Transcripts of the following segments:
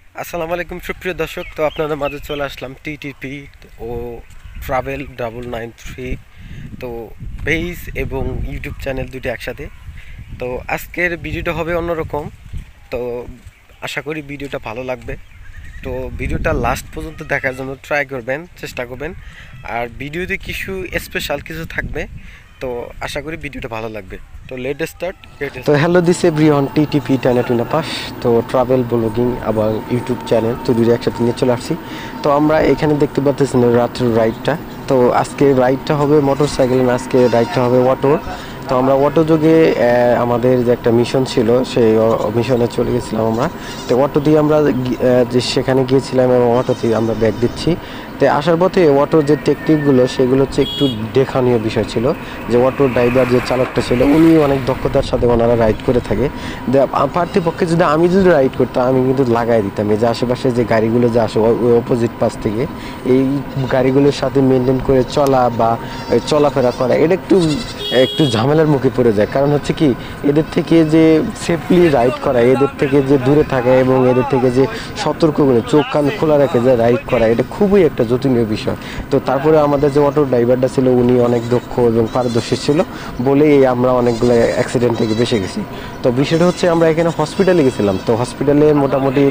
আসসালামু আলাইকুম সুপ্রিয় দর্শক, তো আপনাদের মাঝে চলে আসলাম টিটিপি ও ট্রাভেল 993 তো পেজ এবং ইউটিউব চ্যানেল দুটো একসাথে। তো আজকের ভিডিওটা হবে অন্যরকম। তো আশা করি ভিডিওটা ভালো লাগবে। তো ভিডিওটা লাস্ট পর্যন্ত দেখার জন্য ট্রাই করবেন, চেষ্টা করবেন। আর ভিডিওতে কিছু স্পেশাল কিছু থাকবে, তো আশা করি ভিডিওটা ভালো লাগবে। তো লেট স্টার্ট। তো হ্যালো দিস এভরিওয়ান, টিটিপি টাইনাটুনা পাস তো ট্রাভেল ব্লগিং আবার ইউটিউব চ্যানেল তো দুটো একসাথে নিয়ে চলে আসছি। তো আমরা এখানে দেখতে পাচ্ছেন রাত্রের রাইডটা। তো আজকে রাইডটা হবে মোটর সাইকেল না, আজকে রাইডটা হবে অটো। তো আমরা অটো যোগে আমাদের যে একটা মিশন ছিল সেই মিশনে চলে গেছিলাম আমরা। তো অটো দিয়ে আমরা যে সেখানে গিয়েছিলাম এবং অটোতে আমরা ব্যাগ দিচ্ছি। তো আসার পথে অটোর যে টেকনিকগুলো সেগুলো হচ্ছে একটু দেখানীয় বিষয় ছিল। যে অটো ড্রাইভার যে চালকটা ছিল উনি অনেক দক্ষতার সাথে ওনারা রাইড করে থাকে। পার্থপক্ষে আমি যদি রাইড করতাম আমি কিন্তু লাগাই দিতাম এই যে আশেপাশে যে গাড়িগুলো যে আসে ওই অপোজিট পাশ থেকে এই গাড়িগুলোর সাথে মেনটেন করে চলা বা চলাফেরা করা এটা একটু একটু ঝামেলার মুখে পড়ে যায়। কারণ হচ্ছে কি, এদের থেকে যে সেফলি রাইড করা, এদের থেকে যে দূরে থাকা এবং এদের থেকে যে সতর্ক করে চোখ কান খোলা রেখে যে রাইড করা এটা খুবই একটা জটিল বিষয়। তো তারপরে আমাদের যে অটো ড্রাইভারটা ছিল উনি অনেক দক্ষ এবং পারদর্শী ছিল বলেই আমরা অনেকগুলো অ্যাক্সিডেন্ট থেকে বেঁচে গেছি। তো বিষয়টা হচ্ছে আমরা এখানে হসপিটালে গেছিলাম। তো হসপিটালে মোটামুটি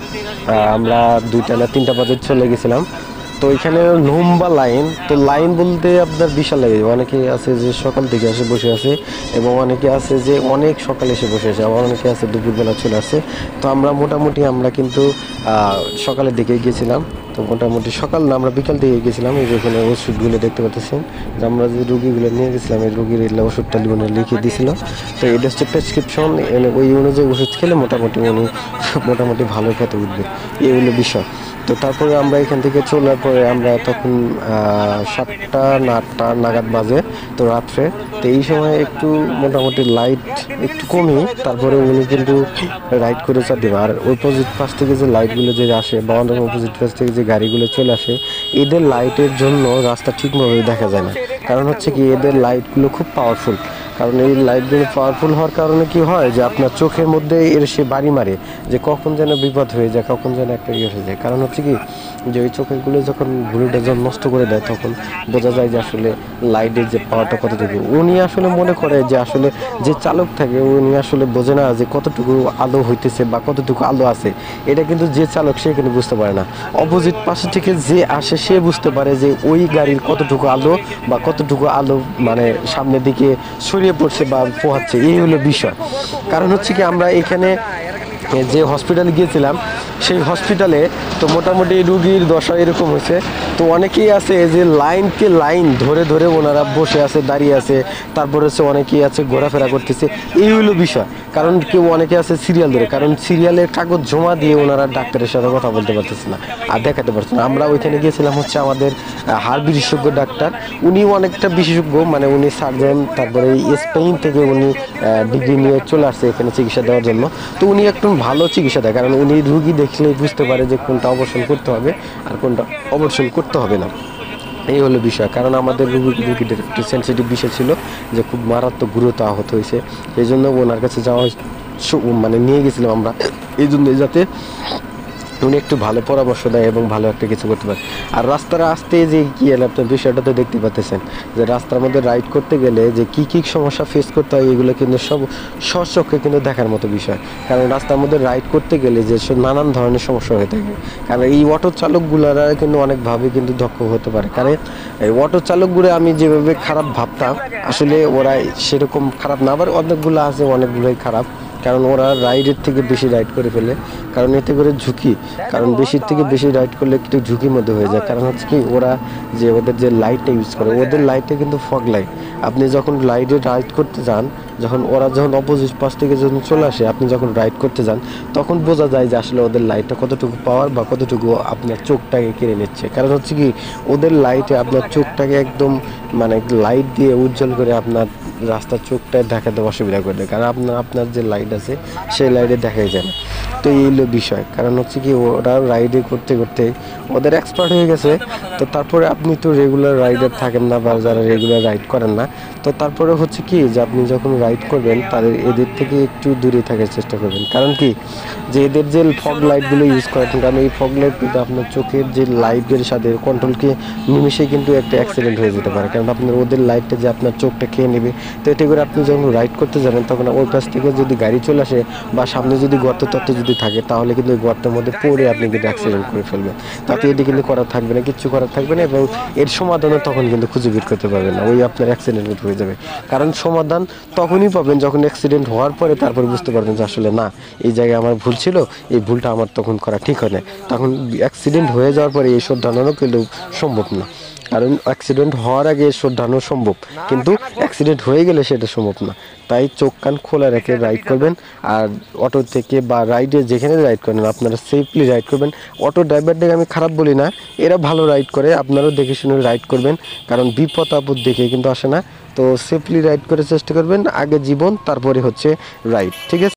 আমরা 2টা না 3টা বাজে চলে গেছিলাম। তো এখানে লম্বা লাইন, তো লাইন বলতে আপনার বিশাল লাগে। অনেকে আছে যে সকাল থেকে এসে বসে আছে এবং অনেকে আছে যে অনেক সকালে এসে বসে আছে, আবার অনেকে আছে দুপুরবেলা চলে আসছে। তো আমরা মোটামুটি আমরা কিন্তু সকালের দিকে গিয়েছিলাম। তো মোটামুটি সকাল না, আমরা বিকাল দিকে গেছিলাম। এই যেখানে ওষুধগুলো দেখতে পাচ্ছেন যে আমরা যে রুগীগুলো নিয়ে গেছিলাম এই রুগীর ওষুধটা লিখে দিয়েছিল। তো এটা হচ্ছে প্রেসক্রিপশন, ওই অনুযায়ী ওষুধ খেলে মোটামুটি উনি মোটামুটি ভালো খেতে উঠবে, এই হলো বিষয়। তো তারপরে আমরা এখান থেকে চলার পরে আমরা তখন 7টা না 8টা নাগাদ বাজে তো রাত্রে। তো এই সময় একটু মোটামুটি লাইট একটু কমই, তারপরে উনি কিন্তু রাইড করে চা দেবে। আর অপোজিট পাশ থেকে যে লাইটগুলো যে আসে বা অন্য অপোজিট পাশ থেকে যে গাড়িগুলো চলে আসে এদের লাইটের জন্য রাস্তা ঠিকভাবে দেখা যায় না। কারণ হচ্ছে কি, এদের লাইটগুলো খুব পাওয়ারফুল। কারণ এই লাইটগুলো পাওয়ারফুল হওয়ার কারণে কি হয় যে আপনার চোখের মধ্যে এর সে বাড়ি মারে যে কখন যেন বিপদ হয়ে যায়, কখন যেন একটা হয়ে যায়। কারণ হচ্ছে কি, যে ওই চোখেরগুলো যখন ঘুড়িটা যখন নষ্ট করে দেয় তখন বোঝা যায় যে আসলে লাইটের যে পাওয়ারটা কতটুকু। উনি আসলে মনে করে যে আসলে যে চালক থাকে উনি আসলে বোঝে না যে কতটুকু আলো হইতেছে বা কতটুকু আলো আছে। এটা কিন্তু যে চালক সে কিন্তু বুঝতে পারে না। অপোজিট পাশে থেকে যে আসে সে বুঝতে পারে যে ওই গাড়ির কতটুকু আলো বা কতটুকু আলো মানে সামনের দিকে ছড়িয়ে পড়ছে বা পোহাচ্ছে, এই হলো বিষয়। কারণ হচ্ছে কি, আমরা এখানে যে হসপিটালে গিয়েছিলাম সেই হসপিটালে তো মোটামুটি রুগীর দশা এরকম হয়েছে। তো অনেকেই আছে যে লাইনকে লাইন ধরে ধরে ওনারা বসে আছে, দাঁড়িয়ে আছে, তারপরে হচ্ছে অনেকেই আছে ঘোরাফেরা করতেছে, এই হলো বিষয়। কারণ কেউ অনেকে আছে সিরিয়াল ধরে, কারণ সিরিয়ালের কাগজ জমা দিয়ে ওনারা ডাক্তারের সাথে কথা বলতে পারতেছে না আর দেখাতে পারছে না। আমরা ওইখানে গিয়েছিলাম হচ্ছে আমাদের হাড় বিশেষজ্ঞ ডাক্তার, উনি অনেকটা বিশেষজ্ঞ, মানে উনি সার্জন, তারপরে স্পেন থেকে উনি ডিগ্রি নিয়ে চলে আসছে এখানে চিকিৎসা দেওয়ার জন্য। তো উনি একটু ভালো চিকিৎসা দেয়, কারণ উনি রুগী দেখলেই বুঝতে পারে যে কোনটা অপারেশন করতে হবে আর কোনটা অপারেশন করতে হবে না, এই হলো বিষয়। কারণ আমাদের রুগীদের একটু সেন্সিটিভ বিষয় ছিল যে খুব মারাত্মক গুরুতর আহত হয়েছে, এই জন্য ওনার কাছে যাওয়া মানে নিয়ে গেছিলাম আমরা, এই জন্য যাতে উনি একটু ভালো পরামর্শ দেয় এবং ভালো একটা কিছু করতে পারে। আর রাস্তার আসতে যে কি এলো আপনার বিষয়টা তো দেখতে পাচ্ছেন যে রাস্তার মধ্যে রাইড করতে গেলে যে কী কী সমস্যা ফেস করতে হয় এগুলো কিন্তু সব স্বচক্ষে কিন্তু দেখার মতো বিষয়। কারণ রাস্তার মধ্যে রাইড করতে গেলে যে নানান ধরনের সমস্যা হয়ে থাকে। কারণ এই অটো চালকগুলারা কিন্তু অনেকভাবে কিন্তু দক্ষ হতে পারে। কারণ এই অটো চালকগুলো আমি যেভাবে খারাপ ভাবতাম আসলে ওরা সেরকম খারাপ না, আবার অনেকগুলো আছে অনেকগুলোই খারাপ। কারণ ওরা রাইডের থেকে বেশি রাইড করে ফেলে, কারণ এতে করে ঝুঁকি, কারণ বেশির থেকে বেশি রাইড করলে একটু ঝুঁকির মধ্যে হয়ে যায়। কারণ হচ্ছে কি, ওরা যে ওদের যে লাইটটা ইউজ করে ওদের লাইটটা কিন্তু ফগ লাইট। আপনি যখন লাইটে রাইড করতে যান, যখন অপোজিট পাশ থেকে যখন চলে আসে আপনি যখন রাইড করতে যান তখন বোঝা যায় যে আসলে ওদের লাইটটা কতটুকু পাওয়ার বা কতটুকু আপনার চোখটাকে কেড়ে নিচ্ছে। কারণ হচ্ছে কি, ওদের লাইটে আপনার চোখটাকে একদম মানে লাইট দিয়ে উজ্জ্বল করে আপনার রাস্তার চোখটায় দেখাতে অসুবিধা করে দেয়। কারণ আপনার যে লাইট আছে সেই লাইটে দেখাই যায় না। তো এই হলো বিষয়। কারণ হচ্ছে কি ওরা রাইডে করতে করতে ওদের এক্সপার্ট হয়ে গেছে। তো তারপরে আপনি তো রেগুলার রাইডার থাকেন না বা যারা রেগুলার রাইড করেন না, তো তারপরে হচ্ছে কি যে আপনি যখন রাইড করবেন তাদের এদের থেকে একটু দূরে থাকার চেষ্টা করবেন। কারণ কি যে এদের যে ফগ লাইটগুলো ইউজ করেন, কারণ এই ফগ লাইট কিন্তু আপনার চোখের যে লাইটের সাথে কন্ট্রোলকে নিমিশে কিন্তু একটা অ্যাক্সিডেন্ট হয়ে যেতে পারে। কারণ আপনার ওদের লাইটটা যে আপনার চোখটা খেয়ে নেবে। তো এতে করে আপনি যখন রাইড করতে যাবেন তখন ওই পাশ থেকে যদি গাড়ি চলে আসে বা সামনে যদি গর্ত তত্ত্ব যদি থাকে, তাহলে কিন্তু ওই গর্তের মধ্যে পড়ে আপনি কিন্তু অ্যাক্সিডেন্ট করে ফেলবেন। তাতে এটি কিন্তু করার থাকবে না, কিচ্ছু করার থাকবে না, এবং এর সমাধানও তখন কিন্তু খুঁজে বের করতে পারবেন না, ওই আপনার অ্যাক্সিডেন্ট হয়ে যাবে। কারণ সমাধান তখনই পাবেন যখন অ্যাক্সিডেন্ট হওয়ার পরে তারপরে বুঝতে পারবেন যে আসলে না, এই জায়গায় আমার ভুল ছিল, এই ভুলটা আমার তখন করা ঠিক হয় না। তখন অ্যাক্সিডেন্ট হয়ে যাওয়ার পরে এই শোধরানো কিন্তু সম্ভব না। কারণ অ্যাক্সিডেন্ট হওয়ার আগে শোধরানো সম্ভব, কিন্তু অ্যাক্সিডেন্ট হয়ে গেলে সেটা সম্ভব না। তাই চোখ কান খোলা রেখে রাইড করবেন। আর অটো থেকে বা রাইডে যেখানে রাইড করেন আপনারা সেফলি রাইড করবেন। অটো ড্রাইভারদের আমি খারাপ বলি না, এরা ভালো রাইড করে, আপনারাও দেখে শুনে রাইড করবেন। কারণ বিপদ আপদ দেখে কিন্তু আসে না। তো সেফলি রাইড করে চেষ্টা করবেন, আগে জীবন তারপরে হচ্ছে রাইড, ঠিক আছে।